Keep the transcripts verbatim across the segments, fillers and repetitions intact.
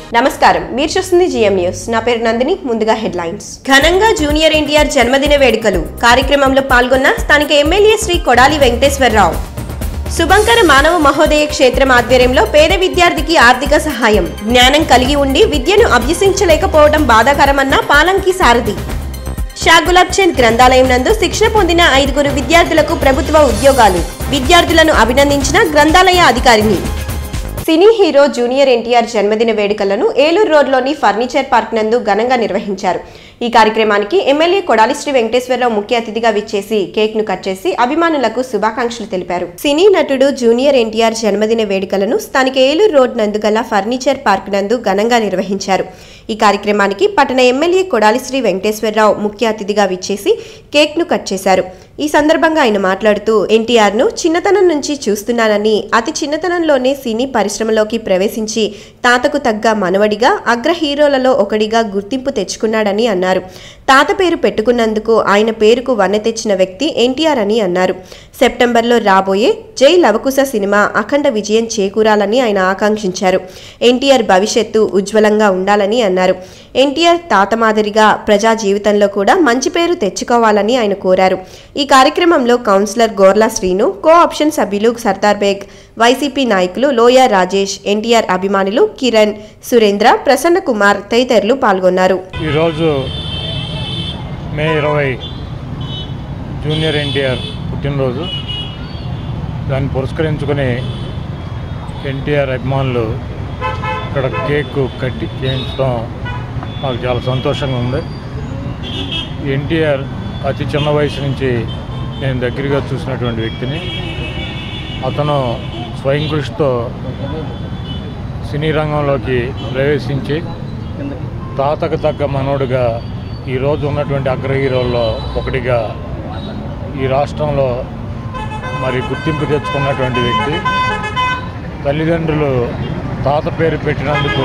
నమస్కారం, మీరు చూస్తుంది జిఎం న్యూస్. నా పేరు నందిని. ముందుగా హెడ్లైన్స్. ఘనంగా జూనియర్ ఎన్టీఆర్ జన్మదిన వేడుకలు. కార్యక్రమంలో పాల్గొన్న స్థానిక ఎమ్మెల్యే శ్రీ కొడాలి వెంకటేశ్వరరావు. శుభంకర మానవ మహోదయ క్షేత్రం ఆధ్వర్యంలో పేద విద్యార్థికి ఆర్థిక సహాయం. జ్ఞానం కలిగి ఉండి విద్యను అభ్యసించలేకపోవడం బాధాకరమన్న పాలంకి సారథి. షా గులాబ్ చంద్ గ్రంథాలయం నందు శిక్షణ పొందిన ఐదుగురు విద్యార్థులకు ప్రభుత్వ ఉద్యోగాలు. విద్యార్థులను అభినందించిన గ్రంథాలయ అధికారిని. సినీ హీరో జూనియర్ ఎన్టీఆర్ జన్మదిన వేడుకలను ఏలూరు రోడ్లోని ఫర్నిచర్ పార్క్ నందు ఘనంగా నిర్వహించారు. ఈ కార్యక్రమానికి ఎమ్మెల్యే కొడాలి శ్రీ వెంకటేశ్వరరావు ముఖ్య అతిథిగా విచ్చేసి కేక్ ను కట్ చేసి అభిమానులకు శుభాకాంక్షలు తెలిపారు. సినీ నటుడు జూనియర్ ఎన్టీఆర్ జన్మదిన వేడుకలను స్థానిక ఏలూరు రోడ్ నందు గల ఫర్నిచర్ పార్క్ నందు ఘనంగా నిర్వహించారు. ఈ కార్యక్రమానికి పట్టణ ఎమ్మెల్యే కొడాలి శ్రీ వెంకటేశ్వరరావు ముఖ్య అతిథిగా విచ్చేసి కేక్ ను కట్ చేశారు. ఈ సందర్భంగా ఆయన మాట్లాడుతూ ఎన్టీఆర్ ను చిన్నతనం నుంచి చూస్తున్నానని, అతి చిన్నతనంలోనే సినీ పరిశ్రమలోకి ప్రవేశించి తాతకు తగ్గ మనవడిగా అగ్ర హీరోలలో ఒకడిగా గుర్తింపు తెచ్చుకున్నాడని అన్నారు. తాత పేరు పెట్టుకున్నందుకు ఆయన పేరుకు వన్నె తెచ్చిన వ్యక్తి ఎన్టీఆర్ అని అన్నారు. సెప్టెంబర్లో రాబోయే జై లవకుశ సినిమా అఖండ విజయం చేకూరాలని ఆయన ఆకాంక్షించారు. ఎన్టీఆర్ భవిష్యత్తు ఉజ్వలంగా ఉండాలని అన్నారు. ఎన్టీఆర్ తాత మాదిరిగా ప్రజా జీవితంలో కూడా మంచి పేరు తెచ్చుకోవాలని ఆయన కోరారు. ఈ కార్యక్రమంలో councillor Gorla Srinu, co option సభ్యులు సర్దార్ బేగ్, వైసీపీ నాయకులు లోయ రాజేష్, ఎన్టీఆర్ అభిమానులు కిరణ్, సురేంద్ర, ప్రసన్న కుమార్ తదితరులు పాల్గొన్నారు. ఈరోజు మే ఇరవై జూనియర్ ఎన్టీఆర్ పుట్టినరోజు. దాన్ని పురస్కరించుకుని ఎన్టీఆర్ అభిమానులు ఇక్కడ కేక్ కట్టి చేయించడం నాకు చాలా సంతోషంగా ఉంది. ఎన్టీఆర్ అతి చిన్న వయసు నుంచి నేను దగ్గరగా చూసినటువంటి వ్యక్తిని. అతను స్వయం కృషితో సినీ రంగంలోకి ప్రవేశించి తాతకు తగ్గ మనోడుగా ఈరోజు ఉన్నటువంటి అగ్ర హీరోల్లో ఒకటిగా ఈ రాష్ట్రంలో మరి గుర్తింపు తెచ్చుకున్నటువంటి వ్యక్తి. తల్లిదండ్రులు తాత పేరు పెట్టినందుకు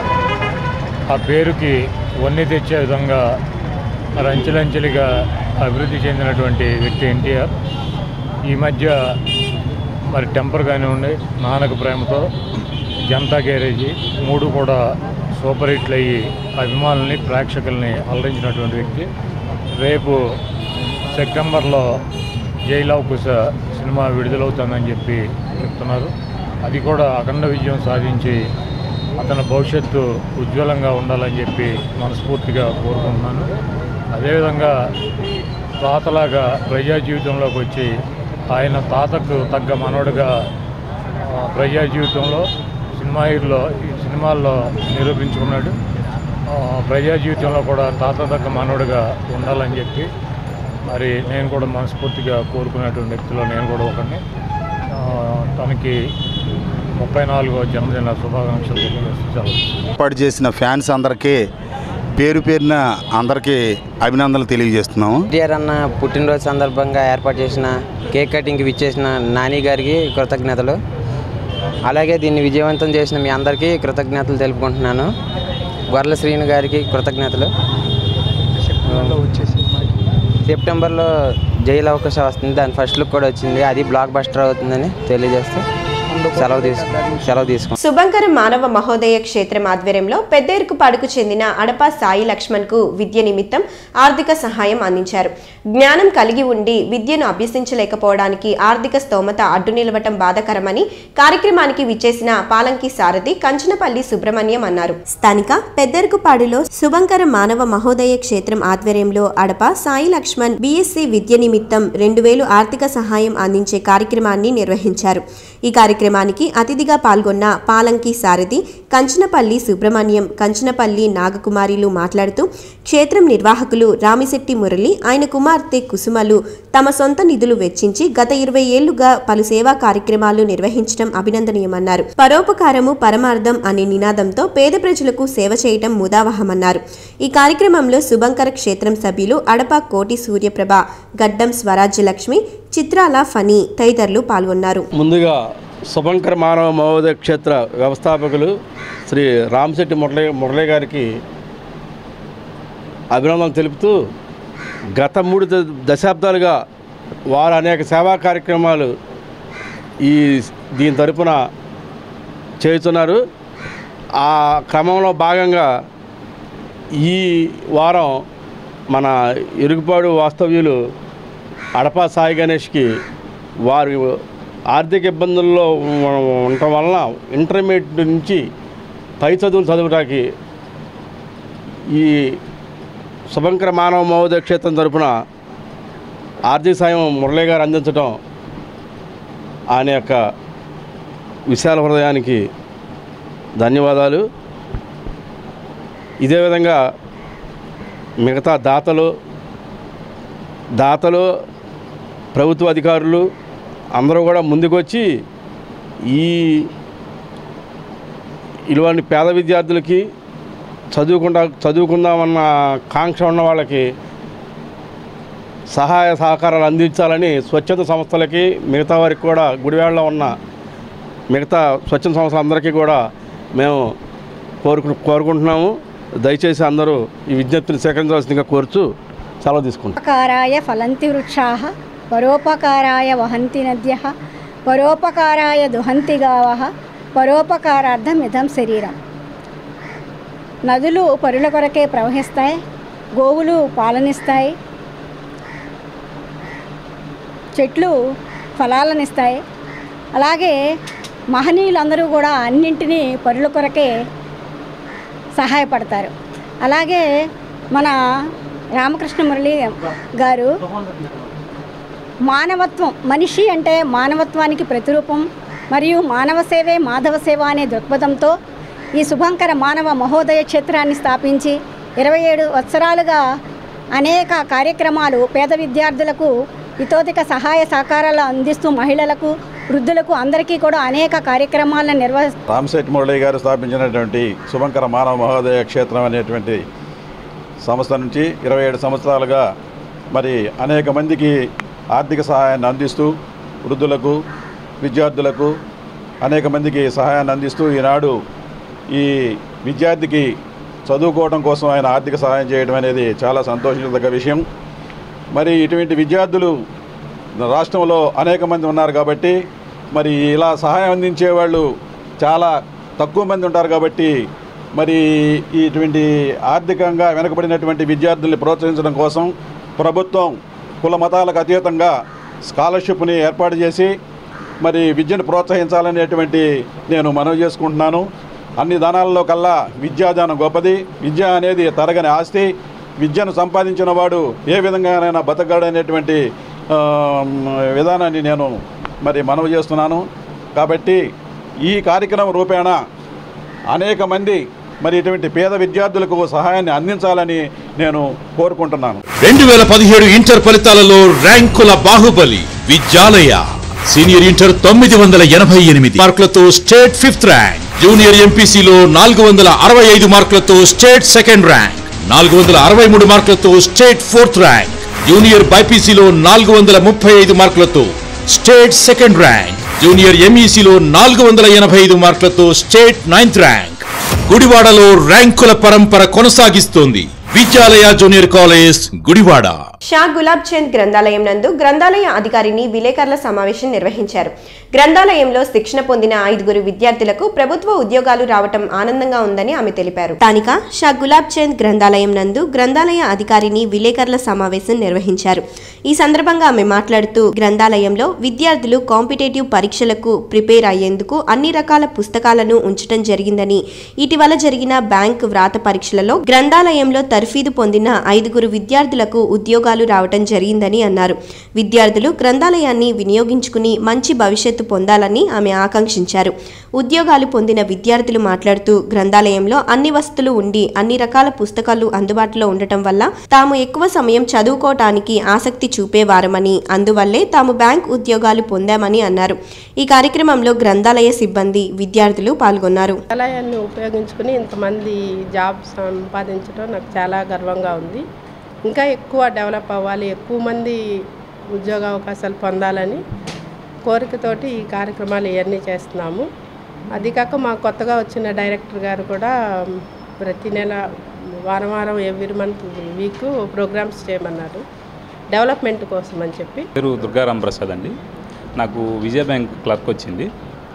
ఆ పేరుకి వన్నె తెచ్చే విధంగా మరి అంచెలంచెలుగా అభివృద్ధి చెందినటువంటి వ్యక్తి ఎన్టీఆర్. ఈ మధ్య మరి టెంపర్ కానివ్వండి, నాన్నకు ప్రేమతో, జనతా గ్యారేజీ మూడు కూడా సూపర్ హిట్లు అయ్యి అభిమానుల్ని, ప్రేక్షకుల్ని అలరించినటువంటి వ్యక్తి. రేపు సెప్టెంబర్లో జై లవకుశ సినిమా విడుదలవుతుందని చెప్పి చెప్తున్నారు. అది కూడా అఖండ విజయం సాధించి అతని భవిష్యత్తు ఉజ్వలంగా ఉండాలని చెప్పి మనస్ఫూర్తిగా కోరుకుంటున్నాను. అదేవిధంగా తాతలాగా ప్రజా జీవితంలోకి వచ్చి ఆయన తాతకు తగ్గ మనవడుగా ప్రజా జీవితంలో సినిమా హీరోలో ఈ సినిమాల్లో నిరూపించుకున్నాడు. ప్రజా జీవితంలో కూడా తాత తగ్గ మనవడుగా ఉండాలని చెప్పి మరి నేను కూడా మనస్ఫూర్తిగా కోరుకునేటువంటి వ్యక్తిలో నేను కూడా ఒకరిని. తనకి ముప్పై నాలుగో జన్మదిన శుభాకాంక్షలు తెలియజేస్తూ ఏర్పాటు చేసిన ఫ్యాన్స్ అందరికీ పేరు పేరున అందరికీ అభినందనలు తెలియజేస్తున్నాము. ఎన్టీఆర్ అన్న పుట్టినరోజు సందర్భంగా ఏర్పాటు చేసిన కేక్ కటింగ్కి విచ్చేసిన నాని గారికి కృతజ్ఞతలు. అలాగే దీన్ని విజయవంతం చేసిన మీ అందరికీ కృతజ్ఞతలు తెలుపుకుంటున్నాను. గొర్ల శ్రీను గారికి కృతజ్ఞతలు. సెప్టెంబర్లో జై లవకుశ వస్తుంది, దాని ఫస్ట్ లుక్ కూడా వచ్చింది. అది బ్లాక్ బస్టర్ అవుతుందని తెలియజేస్తూ సెలవు తీసుకు సెలవు తీసుకు శుభంకర మానవ మహోదయ క్షేత్రం ఆధ్వర్యంలో పెద్దేరుకుపాడుకు చెందిన అడప సాయి లక్ష్మణ్ కు విద్య నిమిత్తం ఆర్థిక సహాయం అందించారు. జ్ఞానం కలిగి ఉండి విద్యను అభ్యసించలేకపోవడానికి ఆర్థిక స్తోమత అడ్డు నిలవటం బాధాకరమని కార్యక్రమానికి విచ్చేసిన పాలంకి సారథి కంచనపల్లి సుబ్రహ్మణ్యం అన్నారు. స్థానిక పెద్దేరుకుపాడులో శుభంకర మానవ మహోదయ క్షేత్రం ఆధ్వర్యంలో అడప సాయి లక్ష్మణ్ బిఎస్సి విద్య నిమిత్తం రెండు వేలు ఆర్థిక సహాయం అందించే కార్యక్రమాన్ని నిర్వహించారు. ఈ కార్యక్రమానికి అతిథిగా పాల్గొన్న పాలంకి సారథి కంచనపల్లి సుబ్రహ్మణ్యం, కంచనపల్లి నాగకుమారిలు మాట్లాడుతూ క్షేత్రం నిర్వాహకులు రామిశెట్టి మురళి, ఆయన కుమార్తె కుసుమలు తమ సొంత నిధులు వెచ్చించి గత ఇరవై ఏళ్లుగా పలు సేవా కార్యక్రమాలు నిర్వహించడం అభినందనీయమన్నారు. పరోపకారము పరమార్థం అనే నినాదంతో పేద ప్రజలకు సేవ చేయటం ముదావహమన్నారు. ఈ కార్యక్రమంలో శుభంకర క్షేత్రం సభ్యులు అడప కోటి సూర్యప్రభ, గడ్డం స్వరాజ్యలక్ష్మి, చిత్రాల ఫనీ తదితరులు పాల్గొన్నారు. ముందుగా శుభంకర మానవ మహోదయ క్షేత్ర వ్యవస్థాపకులు శ్రీ రామిశెట్టి మురళి మురళి గారికి అభినందనలు తెలుపుతూ గత మూడు దశాబ్దాలుగా వారు అనేక సేవా కార్యక్రమాలు ఈ దీని తరపున చేస్తున్నారు. ఆ క్రమంలో భాగంగా ఈ వారం మన ఇరుగుపాడు వాస్తవ్యులు అడపా సాయి గణేష్కి వారి ఆర్థిక ఇబ్బందుల్లో ఉండటం వలన ఇంటర్మీడియట్ నుంచి పై చదువులు చదవడానికి ఈ శుభంకర మానవ మహోదయ క్షేత్రం తరపున ఆర్థిక సాయం మురళీ గారు అందించడం ఆయన యొక్క విశాల హృదయానికి ధన్యవాదాలు. ఇదే విధంగా మిగతా దాతలు దాతలు ప్రభుత్వ అధికారులు అందరూ కూడా ముందుకొచ్చి ఈ ఇలాంటి పేద విద్యార్థులకి చదువుకుంటా చదువుకుందామన్న కాంక్ష ఉన్న వాళ్ళకి సహాయ సహకారాలు అందించాలని స్వచ్ఛంద సంస్థలకి మిగతా వారికి కూడా గుడివాడలో ఉన్న మిగతా స్వచ్ఛంద సంస్థలందరికీ కూడా మేము కోరుకు కోరుకుంటున్నాము. దయచేసి అందరూ ఈ విజ్ఞప్తిని సేకరించవలసిందిగా కోరుచు సెలవు తీసుకుంటాం. పరోపకారాయ ఫలంతి వృక్షాః పరోపకారాయ వహంతి నద్యః పరోపకారాయ దుహంతి గావః పరోపకారార్థం ఇదం శరీరం. నదులు పరుల కొరకే ప్రవహిస్తాయి, గోవులు పాలనిస్తాయి, చెట్లు ఫలాలనిస్తాయి. అలాగే మహనీయులందరూ కూడా అన్నింటినీ పరుల కొరకే సహాయపడతారు. అలాగే మన రామకృష్ణ మురళి గారు మానవత్వం, మనిషి అంటే మానవత్వానికి ప్రతిరూపం మరియు మానవ సేవే మాధవ సేవ అనే దృక్పథంతో ఈ శుభంకర మానవ మహోదయ క్షేత్రాన్ని స్థాపించి ఇరవై ఏడు సంవత్సరాలుగా అనేక కార్యక్రమాలు పేద విద్యార్థులకు ఇతోధిక సహాయ సహకారాలు అందిస్తూ మహిళలకు, వృద్ధులకు అందరికీ కూడా అనేక కార్యక్రమాలను నిర్వహిస్తారు. రామశెట్టి మురళి గారు స్థాపించినటువంటి శుభంకర మానవ మహోదయ క్షేత్రం అనేటువంటి సంస్థ నుంచి ఇరవై ఏడు సంవత్సరాలుగా మరి అనేక మందికి ఆర్థిక సహాయాన్ని అందిస్తూ వృద్ధులకు, విద్యార్థులకు అనేక మందికి సహాయాన్ని అందిస్తూ ఈనాడు ఈ విద్యార్థికి చదువుకోవడం కోసం ఆయన ఆర్థిక సహాయం చేయడం అనేది చాలా సంతోషించదగ్గ విషయం. మరి ఇటువంటి విద్యార్థులు రాష్ట్రంలో అనేక మంది ఉన్నారు కాబట్టి మరి ఇలా సహాయం అందించే వాళ్ళు చాలా తక్కువ మంది ఉంటారు కాబట్టి మరి ఇటువంటి ఆర్థికంగా వెనుకబడినటువంటి విద్యార్థుల్ని ప్రోత్సహించడం కోసం ప్రభుత్వం కుల మతాలకు అతీతంగా స్కాలర్షిప్ని ఏర్పాటు చేసి మరి విద్యను ప్రోత్సహించాలనేటువంటి నేను మనవి చేసుకుంటున్నాను. అన్ని దానాల్లో కల్లా విద్యాదానం గొప్పది. విద్య అనేది తరగని ఆస్తి. విద్యను సంపాదించిన వాడు ఏ విధంగానైనా బతకగలనేటువంటి విధానాన్ని నేను మరి మనవి చేస్తున్నాను. కాబట్టి ఈ కార్యక్రమం రూపేణ అనేక మంది మరి ఇటువంటి పేద విద్యార్థులకు సహాయాన్ని అందించాలని నేను కోరుకుంటున్నాను. రెండు వేల పదిహేడు ఇంటర్ ఫలితాలలో ర్యాంకుల బాహుబలి విద్యాలయ. సీనియర్ ఇంటర్ తొమ్మిది వందల ఎనభై ఎనిమిది మార్కులతో స్టేట్ ఫిఫ్త్ ర్యాంక్. జూనియర్ ఎంపీసీలో నాలుగు వందల అరవై ఐదు మార్కులతో స్టేట్ సెకండ్ ర్యాంక్. నాలుగు వందల అరవై మూడు మార్కులతో స్టేట్ ఫోర్త్ ర్యాంక్. జూనియర్ బైపీసీలో నాలుగు వందల ముప్పై ఐదు మార్కులతో స్టేట్ సెకండ్ ర్యాంక్. జూనియర్ ఎంఈసీలో నాలుగు వందల ఎనభై ఐదు మార్కులతో స్టేట్ నైన్త్ ర్యాంక్. గుడివాడలో ర్యాంకుల పరంపర కొనసాగిస్తోంది విద్యాలయ జూనియర్ కాలేజ్ గుడివాడ. షా గులాబ్ చంద్ గ్రంథాలయం నందు గ్రంథాలయ అధికారిని విలేకరుల సమావేశం నిర్వహించారు. గ్రంథాలయంలో శిక్షణ పొందిన ఐదుగురు విద్యార్థులకు ప్రభుత్వ ఉద్యోగాలు రావటం ఆనందంగా ఉందని ఆమె తెలిపారు. స్థానిక షా గులాబ్ చంద్ గ్రంథాలయం నందు గ్రంథాలయ అధికారిని విలేకరుల సమావేశం నిర్వహించారు. ఈ సందర్భంగా ఆమె మాట్లాడుతూ గ్రంథాలయంలో విద్యార్థులు కాంపిటేటివ్ పరీక్షలకు ప్రిపేర్ అయ్యేందుకు అన్ని రకాల పుస్తకాలను ఉంచడం జరిగిందని, ఇటీవల జరిగిన బ్యాంక్ వ్రాత పరీక్షలలో గ్రంథాలయంలో తర్ఫీదు పొందిన ఐదుగురు విద్యార్థులకు ఉద్యోగాలు రావటం జరిగిందని అన్నారు. విద్యార్థులు గ్రంథాలయాన్ని వినియోగించుకుని మంచి భవిష్యత్తు పొందాలని ఆమె ఆకాంక్షించారు. ఉద్యోగాలు పొందిన విద్యార్థులు మాట్లాడుతూ గ్రంథాలయంలో అన్ని వస్తువులు ఉండి అన్ని రకాల పుస్తకాలు అందుబాటులో ఉండటం వల్ల తాము ఎక్కువ సమయం చదువుకోవటానికి ఆసక్తి చూపేవారమని, అందువల్లే తాము బ్యాంక్ ఉద్యోగాలు పొందామని అన్నారు. ఈ కార్యక్రమంలో గ్రంథాలయ సిబ్బంది, విద్యార్థులు పాల్గొన్నారు. గ్రంథాలయాన్ని ఉపయోగించుకుని ఇంతమంది జాబ్ సంపాదించడం నాకు చాలా గర్వంగా ఉంది. ఇంకా ఎక్కువ డెవలప్ అవ్వాలి, ఎక్కువ మంది ఉద్యోగ అవకాశాలు పొందాలని కోరికతోటి ఈ కార్యక్రమాలు ఇవన్నీ చేస్తున్నాము. అది కాక మా కొత్తగా వచ్చిన డైరెక్టర్ గారు కూడా ప్రతి నెల వారం వారం ఎవ్రీ మంత్ వీక్ ప్రోగ్రామ్స్ చేయమన్నారు డెవలప్మెంట్ కోసం అని చెప్పి. పేరు దుర్గారాం ప్రసాద్ అండి. నాకు విజయ బ్యాంక్ క్లర్క్ వచ్చింది.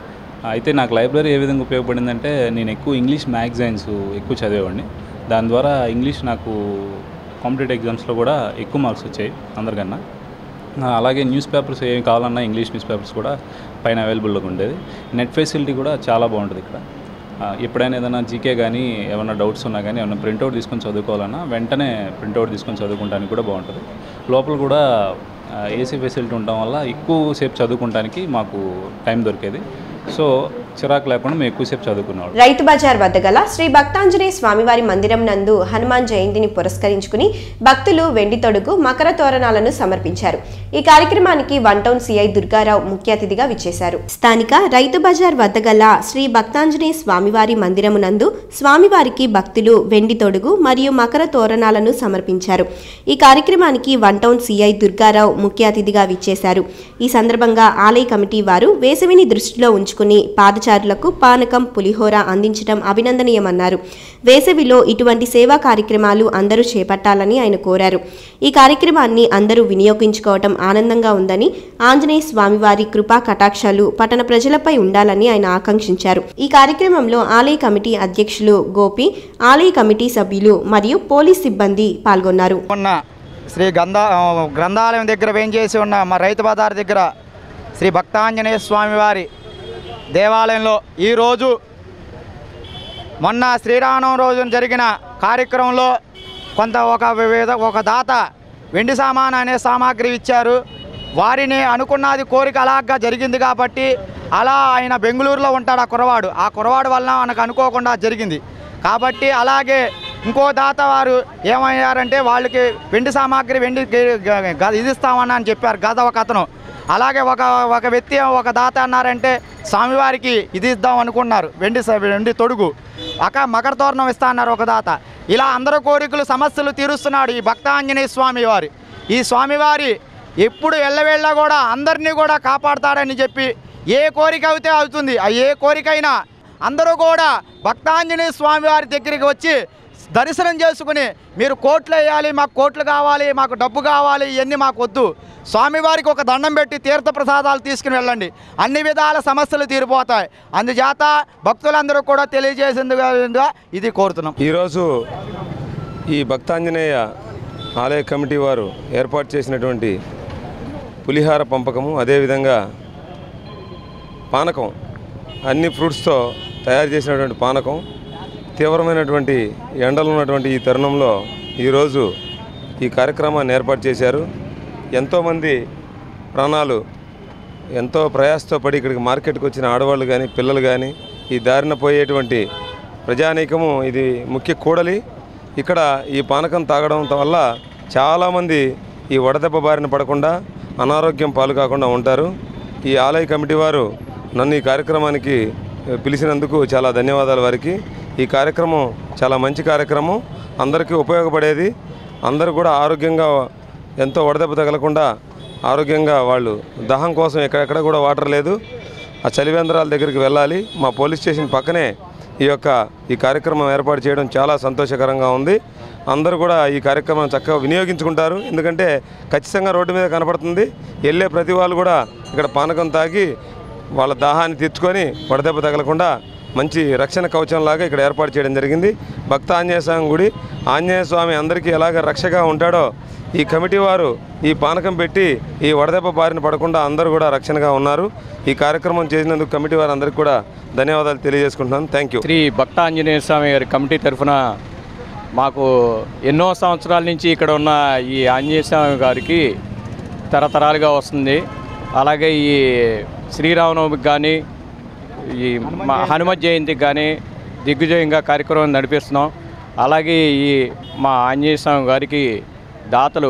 అయితే నాకు లైబ్రరీ ఏ విధంగా ఉపయోగపడిందంటే నేను ఎక్కువ ఇంగ్లీష్ మ్యాగజైన్స్ ఎక్కువ చదివేవాడిని. దాని ద్వారా ఇంగ్లీష్ నాకు కాంపిటేటివ్ ఎగ్జామ్స్లో కూడా ఎక్కువ మార్క్స్ వచ్చాయి అందరికన్నా. అలాగే న్యూస్ పేపర్స్ ఏమి కావాలన్నా ఇంగ్లీష్ న్యూస్ పేపర్స్ కూడా పైన అవైలబుల్గా ఉండేది. నెట్ ఫెసిలిటీ కూడా చాలా బాగుంటుంది ఇక్కడ. ఎప్పుడైనా ఏదైనా జీకే కానీ ఏమైనా డౌట్స్ ఉన్నా కానీ ఏమైనా ప్రింట్అవుట్ తీసుకొని చదువుకోవాలన్నా వెంటనే ప్రింట్అవుట్ తీసుకొని చదువుకోవడానికి కూడా బాగుంటుంది. లోపల కూడా ఏసీ ఫెసిలిటీ ఉండడం వల్ల ఎక్కువ సేపు చదువుకోవడానికి మాకు టైం దొరికేది. సో చిరాకు లేకుండా మేము ఎక్కువసేపు చదువుకున్నాం. రైతు బజార్ వద్ద గల శ్రీ భక్తాంజనేయ స్వామివారి మందిరం నందు హనుమాన్ జయంతిని పురస్కరించుకుని భక్తులు వెండి తొడుగు మకర తోరణాలను సమర్పించారు. ఈ కార్యక్రమానికి వన్ టౌన్ సిఐ దుర్గారావు ముఖ్య అతిథిగా విచ్చేశారు. స్థానిక రైతు బజార్ వద్ద గల శ్రీ భక్తాంజనేయ స్వామివారి మందిరం నందు స్వామివారికి భక్తులు వెండి తొడుగు మరియు మకర తోరణాలను సమర్పించారు. ఈ కార్యక్రమానికి వన్ టౌన్ సిఐ దుర్గారావు ముఖ్య అతిథిగా విచ్చేశారు. ఈ సందర్భంగా ఆలయ కమిటీ వారు వేసవిని దృష్టిలో ఉంచుకుని పాదచారులకు పానకం పులిహోర అందించడం అభినందనీయమన్నారు. వేసవిలో ఇటువంటి సేవా కార్యక్రమాలు అందరూ చేపట్టాలని ఆయన కోరారు. ఈ కార్యక్రమాన్ని అందరూ వినియోగించుకోవడం ఆనందంగా ఉందని, ఆంజనేయ స్వామివారి కృపా కటాక్షాలు పట్టణ ప్రజలపై ఉండాలని ఆయన ఆకాంక్షించారు. ఈ కార్యక్రమంలో ఆలయ కమిటీ అధ్యక్షులు గోపి, ఆలయ కమిటీ సభ్యులు మరియు పోలీస్ సిబ్బంది పాల్గొన్నారు. శ్రీ గంధ గ్రంథాలయం దగ్గర వేంచేసి ఉన్న మా రైతు బజార్ దగ్గర శ్రీ భక్తాంజనేయ స్వామివారి దేవాలయంలో ఈరోజు మొన్న శ్రీరామనవమి రోజున జరిగిన కార్యక్రమంలో కొంత ఒక వివిధ ఒక దాత వెండి సామాను అనే సామాగ్రి ఇచ్చారు. వారిని అనుకున్నది కోరిక అలాగా జరిగింది కాబట్టి అలా ఆయన బెంగళూరులో ఉంటాడు ఆ కురవాడు. ఆ కురవాడు వల్ల మనకు అనుకోకుండా జరిగింది కాబట్టి అలాగే ఇంకో దాత వారు ఏమయ్యారంటే వాళ్ళకి వెండి సామాగ్రి వెండి ఇది ఇస్తామని అని చెప్పారు గత ఒక అతను. అలాగే ఒక ఒక వ్యక్తి ఒక దాత అన్నారంటే స్వామివారికి ఇది ఇద్దాం అనుకున్నారు వెండి వెండి తొడుగు అక్క మకర తోరణం ఇస్తా అన్నారు ఒక దాత. ఇలా అందరి కోరికలు సమస్యలు తీరుస్తున్నాడు ఈ భక్తాంజనేయ స్వామి వారి. ఈ స్వామివారి ఎప్పుడు ఎల్లవేళ్ళ కూడా అందరినీ కూడా కాపాడుతాడని చెప్పి ఏ కోరిక అయితే అవుతుంది ఆ ఏ కోరికైనా అందరూ కూడా భక్తాంజనేయ స్వామి వారి దగ్గరికి వచ్చి దర్శనం చేసుకుని మీరు కోట్లు వేయాలి, మాకు కోట్లు కావాలి, మాకు డబ్బు కావాలి, ఇవన్నీ మాకు వద్దు, స్వామివారికి ఒక దండం పెట్టి తీర్థ ప్రసాదాలు తీసుకుని వెళ్ళండి, అన్ని విధాల సమస్యలు తీరిపోతాయి. అందుచేత భక్తులందరూ కూడా తెలియజేసిందిగా ఇది కోరుతున్నాం. ఈరోజు ఈ భక్తాంజనేయ ఆలయ కమిటీ వారు ఏర్పాటు చేసినటువంటి పులిహార పంపకము, అదేవిధంగా పానకం, అన్ని ఫ్రూట్స్తో తయారు చేసినటువంటి పానకం తీవ్రమైనటువంటి ఎండలు ఉన్నటువంటి ఈ తరుణంలో ఈరోజు ఈ కార్యక్రమాన్ని ఏర్పాటు చేశారు. ఎంతోమంది ప్రాణాలు ఎంతో ప్రయాసతో పడి ఇక్కడికి మార్కెట్కి వచ్చిన ఆడవాళ్ళు కానీ పిల్లలు కానీ ఈ దారిన పోయేటువంటి ప్రజానీకము ఇది ముఖ్య కూడలి. ఇక్కడ ఈ పానకం తాగడం వల్ల చాలామంది ఈ వడదెబ్బ బారిన పడకుండా అనారోగ్యం పాలు కాకుండా ఉంటారు. ఈ ఆలయ కమిటీ వారు నన్ను ఈ కార్యక్రమానికి పిలిచినందుకు చాలా ధన్యవాదాలు వారికి. ఈ కార్యక్రమం చాలా మంచి కార్యక్రమం, అందరికీ ఉపయోగపడేది. అందరూ కూడా ఆరోగ్యంగా ఎంతో వడదెబ్బ తగలకుండా ఆరోగ్యంగా వాళ్ళు దాహం కోసం ఎక్కడెక్కడ కూడా వాటర్ లేదు, ఆ చలివేంద్రాల దగ్గరికి వెళ్ళాలి. మా పోలీస్ స్టేషన్ పక్కనే ఈ యొక్క ఈ కార్యక్రమం ఏర్పాటు చేయడం చాలా సంతోషకరంగా ఉంది. అందరూ కూడా ఈ కార్యక్రమం చక్కగా వినియోగించుకుంటారు. ఎందుకంటే ఖచ్చితంగా రోడ్డు మీద కనపడుతుంది. వెళ్ళే ప్రతి వాళ్ళు కూడా ఇక్కడ పానకం తాగి వాళ్ళ దాహాన్ని తీర్చుకొని వడదెబ్బ తగలకుండా మంచి రక్షణ కవచంలాగా ఇక్కడ ఏర్పాటు చేయడం జరిగింది. భక్త ఆంజనేయ స్వామి గుడి, ఆంజనేయ స్వామి అందరికీ ఎలాగ రక్షగా ఉంటాడో ఈ కమిటీ వారు ఈ పానకం పెట్టి ఈ వడదెబ్బ బారిన పడకుండా అందరూ కూడా రక్షణగా ఉన్నారు. ఈ కార్యక్రమం చేసినందుకు కమిటీ వారు అందరికీ కూడా ధన్యవాదాలు తెలియజేసుకుంటున్నాను. Thank you. శ్రీ భక్త ఆంజనేయ స్వామి గారి కమిటీ తరఫున మాకు ఎన్నో సంవత్సరాల నుంచి ఇక్కడ ఉన్న ఈ ఆంజనేయ స్వామి గారికి తరతరాలుగా వస్తుంది. అలాగే ఈ శ్రీరామనవమికి కానీ ఈ హనుమత్ జయంతికి కానీ దిగ్విజయంగా కార్యక్రమం నడిపిస్తున్నాం. అలాగే ఈ మా ఆంజనేయ స్వామి గారికి దాతలు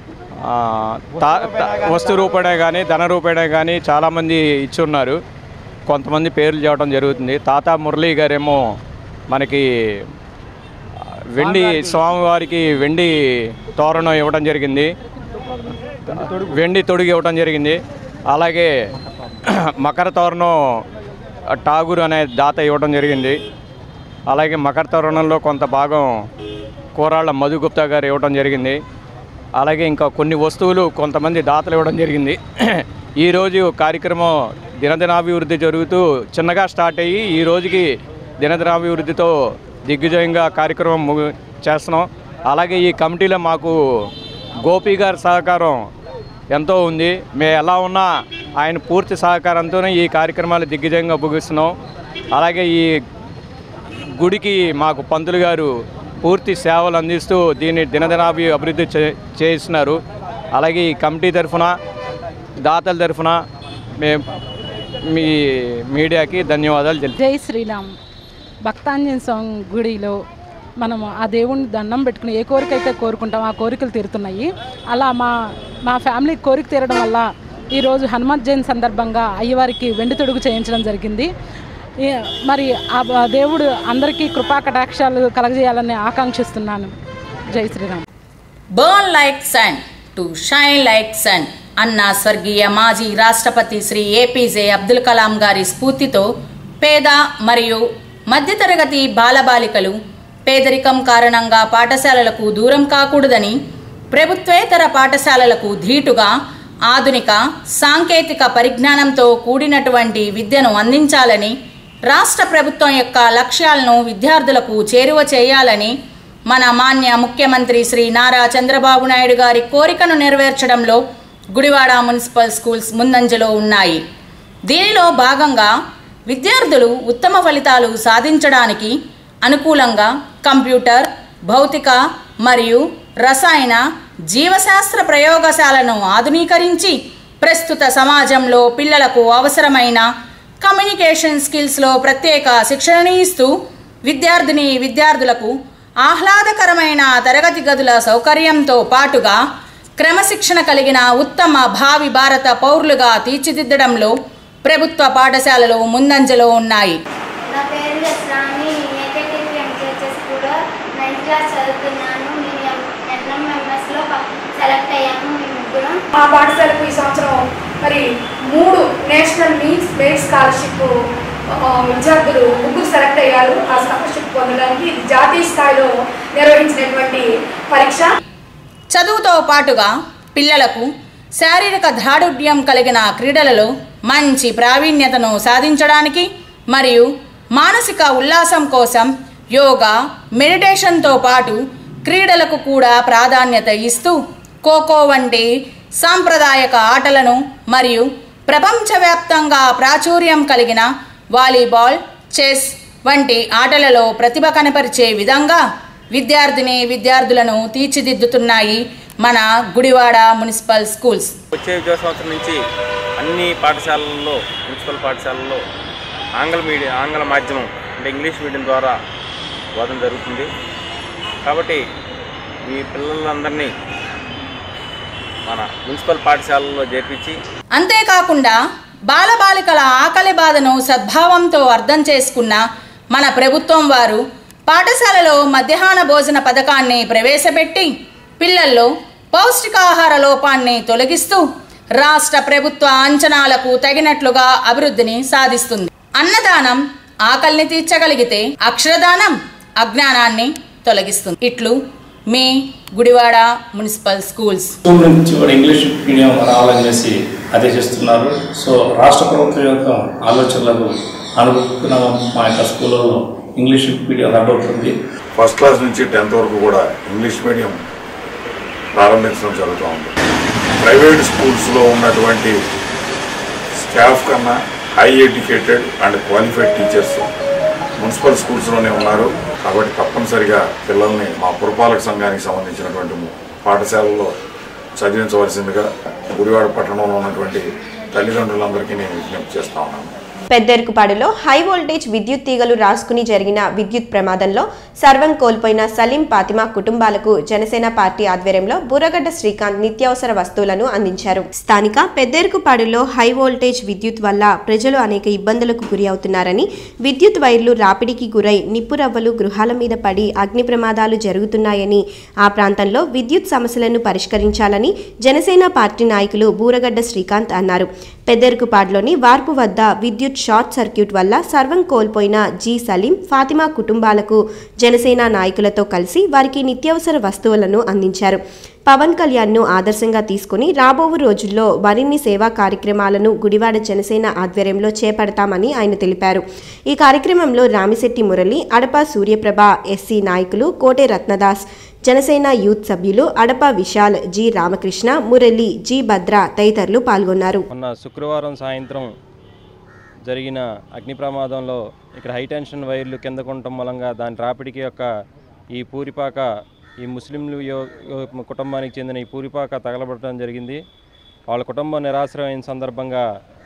వస్తు రూపేణే కానీ ధన రూపేణే కానీ చాలామంది ఇచ్చి ఉన్నారు. కొంతమంది పేర్లు చెప్పడం జరుగుతుంది. తాత మురళీ గారేమో మనకి వెండి స్వామివారికి వెండి తోరణం ఇవ్వడం జరిగింది, వెండి తొడుగు ఇవ్వడం జరిగింది. అలాగే మకర తోరణం ఠాగూర్ అనే దాత ఇవ్వడం జరిగింది. అలాగే మకర తోరణంలో కొంత భాగం కోరాళ్ళ మధుగుప్తా గారు ఇవ్వడం జరిగింది. అలాగే ఇంకా కొన్ని వస్తువులు కొంతమంది దాతలు ఇవ్వడం జరిగింది. ఈరోజు కార్యక్రమం దినదినాభివృద్ధి జరుగుతూ చిన్నగా స్టార్ట్ అయ్యి ఈ రోజుకి దినదినాభివృద్ధితో దిగ్విజయంగా కార్యక్రమం ముగి చేస్తున్నాం. అలాగే ఈ కమిటీలో మాకు గోపి గారి సహకారం ఎంతో ఉంది. మేము ఎలా ఉన్నా ఆయన పూర్తి సహకారంతోనే ఈ కార్యక్రమాలు దిగ్విజయంగా ముగిస్తున్నాం. అలాగే ఈ గుడికి మాకు పంతులు గారు పూర్తి సేవలు అందిస్తూ దీన్ని దినదినాభి అభివృద్ధి చే చేస్తున్నారు. అలాగే ఈ కమిటీ తరఫున దాతల తరఫున మేము మీ మీడియాకి ధన్యవాదాలు తెలుపు. జై శ్రీరామ్. భక్తాంజనేయ స్వామి గుడిలో మనం ఆ దేవుణ్ణి దండం పెట్టుకుని ఏ కోరిక అయితే కోరుకుంటాం ఆ కోరికలు తీరుతున్నాయి. అలా మా మా ఫ్యామిలీ కోరిక తీరడం వల్ల ఈరోజు హనుమత్ జయంతి సందర్భంగా అయ్యవారికి వెండి తొడుగు చేయించడం జరిగింది. మరి ఆ దేవుడు అందరికీ కృపా కటాక్షాలు కలగజేయాలని ఆకాంక్షిస్తున్నాను. జై Shriram. Burn like sun to shine like sun అన్న స్వర్గీయ మాజీ రాష్ట్రపతి శ్రీ ఏపీజే అబ్దుల్ కలాం గారి స్ఫూర్తితో పేద మరియు మధ్యతరగతి బాలబాలికలు పేదరికం కారణంగా పాఠశాలలకు దూరం కాకూడదని ప్రభుత్వేతర పాఠశాలలకు ధీటుగా ఆధునిక సాంకేతిక పరిజ్ఞానంతో కూడినటువంటి విద్యను అందించాలని రాష్ట్ర ప్రభుత్వం యొక్క లక్ష్యాలను విద్యార్థులకు చేరువ చేయాలని మన మాన్య ముఖ్యమంత్రి శ్రీ నారా చంద్రబాబు నాయుడు గారి కోరికను నెరవేర్చడంలో గుడివాడ మున్సిపల్ స్కూల్స్ ముందంజలో ఉన్నాయి. దీనిలో భాగంగా విద్యార్థులు ఉత్తమ ఫలితాలు సాధించడానికి అనుకూలంగా కంప్యూటర్, భౌతిక మరియు రసాయన జీవశాస్త్ర ప్రయోగశాలను ఆధునీకరించి ప్రస్తుత సమాజంలో పిల్లలకు అవసరమైన కమ్యూనికేషన్ స్కిల్స్లో ప్రత్యేక శిక్షణని ఇస్తూ విద్యార్థిని విద్యార్థులకు ఆహ్లాదకరమైన తరగతి గదుల సౌకర్యంతో పాటుగా క్రమశిక్షణ కలిగిన ఉత్తమ భావి భారత పౌరులుగా తీర్చిదిద్దడంలో ప్రభుత్వ పాఠశాలలు ముందంజలో ఉన్నాయి. నా పేరు శ్రావణి. ఏకేటీపీ ఎంకేహెచ్ఎస్ స్కూల్లో నైన్త్ క్లాస్ చదువుతున్నాను. నేను ఎన్ఎం మెంబర్స్లో సెలెక్ట్ అయ్యాను. మేము ముగ్గురం మా పాఠశాలకు ఈ సంవత్సరం మరి మూడు నేషనల్ మీన్స్ మెరిట్ స్కాలర్షిప్ విద్యార్థులు ముగ్గురు సెలెక్ట్ అయ్యారు. ఆ స్కాలర్షిప్ పొందడానికి ఇది జాతీయ స్థాయిలో నిర్వహించినటువంటి పరీక్ష. చదువుతో పాటుగా పిల్లలకు శారీరక దారుఢ్యం కలిగిన క్రీడలలో మంచి ప్రావీణ్యతను సాధించడానికి మరియు మానసిక ఉల్లాసం కోసం యోగా, మెడిటేషన్తో పాటు క్రీడలకు కూడా ప్రాధాన్యత ఇస్తూ ఖోఖో వంటి సాంప్రదాయక ఆటలను మరియు ప్రపంచవ్యాప్తంగా ప్రాచుర్యం కలిగిన వాలీబాల్, చెస్ వంటి ఆటలలో ప్రతిభ కనపరిచే విధంగా విద్యార్థిని విద్యార్థులను తీర్చిదిద్దుతున్నాయి మన గుడివాడ మున్సిపల్ స్కూల్స్. వచ్చే విద్యా సంవత్సరం నుంచి అన్ని పాఠశాలల్లో మున్సిపల్ పాఠశాలల్లో ఆంగ్ల మీడియం ఆంగ్ల మాధ్యమం అంటే ఇంగ్లీష్ మీడియం ద్వారా బోధన జరుగుతుంది. కాబట్టి ఈ పిల్లలందరినీ మన మున్సిపల్ పాఠశాలల్లో చేర్పించి అంతేకాకుండా బాలబాలికల ఆకలి బాధను సద్భావంతో అర్థం చేసుకున్న మన ప్రభుత్వం వారు పాఠశాలలో మధ్యాహ్న భోజన పథకాన్ని ప్రవేశపెట్టి పిల్లల్లో పౌష్టికాహార లోపాన్ని తొలగిస్తూ రాష్ట్ర ప్రభుత్వ అంచనాలకు తగినట్లుగా అభివృద్ధిని సాధిస్తుంది. అన్నదానం ఆకలిని తీర్చగలిగితే అక్షరదానం అజ్ఞానాన్ని తొలగిస్తుంది. ఇట్లు మీ గుడివాడ మున్సిపల్ స్కూల్స్. స్కూల్ నుంచి కూడా ఇంగ్లీష్ మీడియం రావాలనేసి ఆదేశిస్తున్నారు. సో రాష్ట్ర ప్రభుత్వం యొక్క ఆలోచనలకు అనుగుణంగా మా యొక్క స్కూళ్ళలో ఇంగ్లీష్ మీడియం రన్ అవుతుంది. ఫస్ట్ క్లాస్ నుంచి టెన్త్ వరకు కూడా ఇంగ్లీష్ మీడియం ప్రారంభించడం జరుగుతూ ఉంది. ప్రైవేట్ స్కూల్స్లో ఉన్నటువంటి స్టాఫ్ కన్నా high educated and qualified teachers municipal స్కూల్స్లోనే ఉన్నారు. కాబట్టి తప్పనిసరిగా పిల్లల్ని మా పురపాలక సంఘానికి సంబంధించినటువంటి పాఠశాలలో చదివించవలసిందిగా గుడివాడ పట్టణంలో ఉన్నటువంటి తల్లిదండ్రులందరికీ నేను విజ్ఞప్తి చేస్తా ఉన్నాను. పెద్దెరుకుపాడులో హై వోల్టేజ్ విద్యుత్ తీగలు రాసుకుని జరిగిన విద్యుత్ ప్రమాదంలో సర్వం కోల్పోయిన సలీం ఫాతిమా కుటుంబాలకు జనసేన పార్టీ ఆధ్వర్యంలో బుర్రగడ్డ శ్రీకాంత్ నిత్యావసర వస్తువులను అందించారు. స్థానిక పెద్దెరుకుపాడులో హై వోల్టేజ్ విద్యుత్ వల్ల ప్రజలు అనేక ఇబ్బందులకు గురి అవుతున్నారని, విద్యుత్ వైర్లు రాపిడికి గురై నిప్పురవ్వలు గృహాల మీద పడి అగ్ని ప్రమాదాలు జరుగుతున్నాయని, ఆ ప్రాంతంలో విద్యుత్ సమస్యలను పరిష్కరించాలని జనసేన పార్టీ నాయకులు బూరగడ్డ శ్రీకాంత్ అన్నారు. పెద్దెరుకుపాడులోని వార్పు వద్ద విద్యుత్ షార్ట్ సర్క్యూట్ వల్ల సర్వం కోల్పోయిన జి సలీం ఫాతిమా కుటుంబాలకు జనసేన నాయకులతో కలిసి వారికి నిత్యావసర వస్తువులను అందించారు. పవన్ కళ్యాణ్ను ఆదర్శంగా తీసుకుని రాబో రోజుల్లో మరిన్ని సేవా కార్యక్రమాలను గుడివాడ జనసేన ఆధ్వర్యంలో చేపడతామని ఆయన తెలిపారు. ఈ కార్యక్రమంలో రామిశెట్టి మురళి, అడప సూర్యప్రభ ఎస్సీ నాయకులు, కోటే రత్నదాస్, జనసేన యూత్ సభ్యులు అడప విశాల్, జి రామకృష్ణ, మురళి, జి భద్ర తదితరులు పాల్గొన్నారు. మొన్న శుక్రవారం సాయంత్రం జరిగిన అగ్ని ప్రమాదంలో ఇక్కడ హై టెన్షన్ వైర్లు కింద ఉండటం మూలంగా దాని రాపిడికి యొక్క ఈ పూరిపాక ఈ ముస్లింలు కుటుంబానికి చెందిన ఈ పూరిపాక తగలబడటం జరిగింది. వాళ్ళ కుటుంబం నిరాశ్రయమైన సందర్భంగా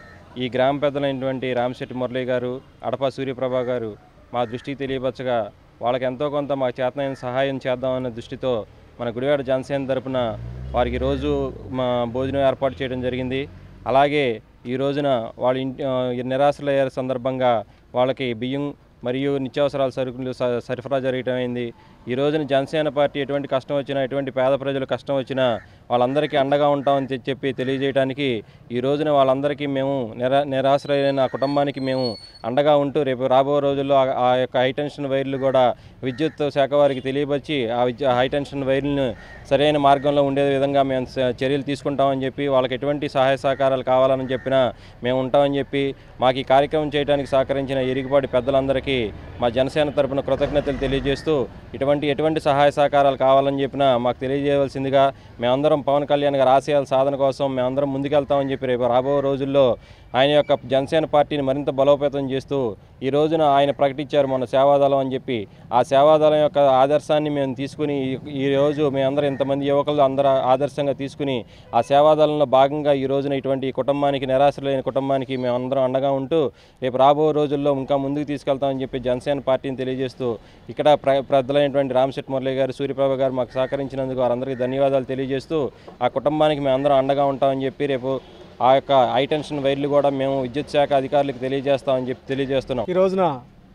ఈ గ్రామ పెద్దలైనటువంటి రామిశెట్టి మురళి గారు, అడప సూర్యప్రభ గారు మా దృష్టికి తెలియపరచగా వాళ్ళకి ఎంతో కొంత మా చేతనైన సహాయం చేద్దామన్న దృష్టితో మన గుడివాడ జనసేన తరపున వారికి రోజు మా భోజనం ఏర్పాటు చేయడం జరిగింది. అలాగే ఈ రోజున వాళ్ళ ఇంటి నిరాశలయ్యే సందర్భంగా వాళ్ళకి బియ్యం మరియు నిత్యావసరాల సరుకులు సరఫరా జరగటం అయింది. ఈ రోజున జనసేన పార్టీ ఎటువంటి కష్టం వచ్చినా, ఎటువంటి పేద ప్రజలు కష్టం వచ్చినా వాళ్ళందరికీ అండగా ఉంటామని చెప్పి తెలియజేయడానికి ఈ రోజున వాళ్ళందరికీ మేము నిరా నిరాశ్రయమైన కుటుంబానికి మేము అండగా ఉంటూ రేపు రాబో రోజుల్లో ఆ యొక్క హైటెన్షన్ వైర్లు కూడా విద్యుత్ శాఖ వారికి తెలియపరిచి ఆ విద్యు హైటెన్షన్ వైర్లను సరైన మార్గంలో ఉండే విధంగా మేము చర్యలు తీసుకుంటామని చెప్పి వాళ్ళకి ఎటువంటి సహాయ సహకారాలు కావాలని చెప్పినా మేము ఉంటామని చెప్పి మాకు ఈ కార్యక్రమం చేయడానికి సహకరించిన ఇరిగిపాటి పెద్దలందరికీ మా జనసేన తరపున కృతజ్ఞతలు తెలియజేస్తూ ఇటువంటి ఎటువంటి సహాయ సహకారాలు కావాలని చెప్పినా మాకు తెలియజేయవలసిందిగా మేమందరం పవన్ కళ్యాణ్ గారి ఆశయాల సాధన కోసం మేమందరం ముందుకెళ్తామని చెప్పి రేపు రాబో రోజుల్లో ఆయన యొక్క జనసేన పార్టీని మరింత బలోపేతం చేస్తూ ఈ రోజున ఆయన ప్రకటించారు మొన్న సేవాదళం అని చెప్పి. ఆ సేవాదళం యొక్క ఆదర్శాన్ని మేము తీసుకుని ఈరోజు మేమందరం ఇంతమంది యువకులు అందరూ ఆదర్శంగా తీసుకుని ఆ సేవాదళంలో భాగంగా ఈ రోజున ఇటువంటి కుటుంబానికి నిరాశ లేని కుటుంబానికి మేమందరం అండగా ఉంటూ రేపు రాబో రోజుల్లో ఇంకా ముందుకు తీసుకెళ్తామని చెప్పి జనసేన పార్టీని తెలియజేస్తూ ఇక్కడ ప్ర పెద్దలైనటువంటి రామిశెట్టి మురళి గారు, సూర్యప్రభ గారు మాకు సహకరించినందుకు వారందరికీ ధన్యవాదాలు తెలియజేస్తూ ఆ కుటుంబానికి మేమందరం అండగా ఉంటామని చెప్పి రేపు ఆ యొక్క హై టెన్షన్ వైర్లు కూడా మేము విద్యుత్ శాఖ అధికారులకు తెలియజేస్తామని చెప్పి తెలియజేస్తున్నాం. ఈ రోజున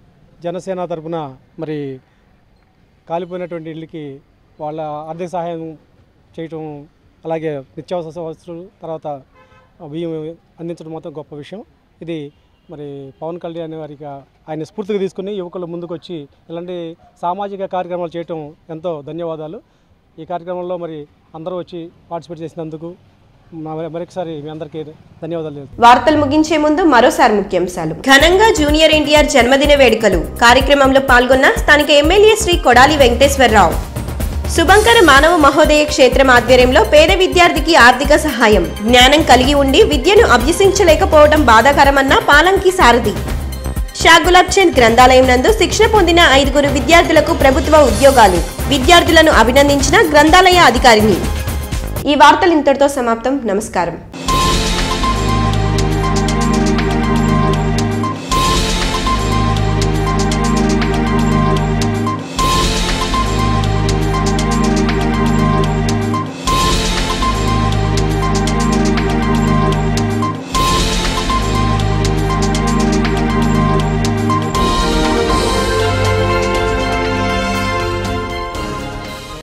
జనసేన తరఫున మరి కాలిపోయినటువంటి ఇళ్ళకి వాళ్ళ ఆర్థిక సహాయం చేయటం, అలాగే నిత్యావసర వస్తువులు, తర్వాత బియ్యం అందించడం మొత్తం గొప్ప విషయం. ఇది మరి పవన్ కళ్యాణ్ వారికి ఆయన స్ఫూర్తిగా తీసుకుని యువకులు ముందుకు వచ్చి ఇలాంటి సామాజిక కార్యక్రమాలు చేయటం ఎంతో ధన్యవాదాలు. ఈ కార్యక్రమంలో మరి అందరూ వచ్చి పార్టిసిపేట్ చేసినందుకు మరొకసారి మీ అందరికీ ధన్యవాదాలు. వార్తలు ముగించే ముందు మరోసారి ముఖ్యాంశాలు. ఘనంగా జూనియర్ ఎన్టీఆర్ జన్మదిన వేడుకలు. కార్యక్రమంలో పాల్గొన్న స్థానిక ఎమ్మెల్యే శ్రీ కొడాలి వెంకటేశ్వరరావు. శుభంకర మానవ మహోదయ క్షేత్రం ఆధ్వర్యంలో పేద విద్యార్థికి ఆర్థిక సహాయం. జ్ఞానం కలిగి ఉండి విద్యను అభ్యసించలేకపోవడం బాధాకరమన్న పాలంకి సారథి. షా గులాబ్ చంద్ గ్రంథాలయం నందు శిక్షణ పొందిన ఐదుగురు విద్యార్థులకు ప్రభుత్వ ఉద్యోగాలు. విద్యార్థులను అభినందించిన గ్రంథాలయ అధికారిని. ఈ వార్తలు ఇంతటితో సమాప్తం. నమస్కారం.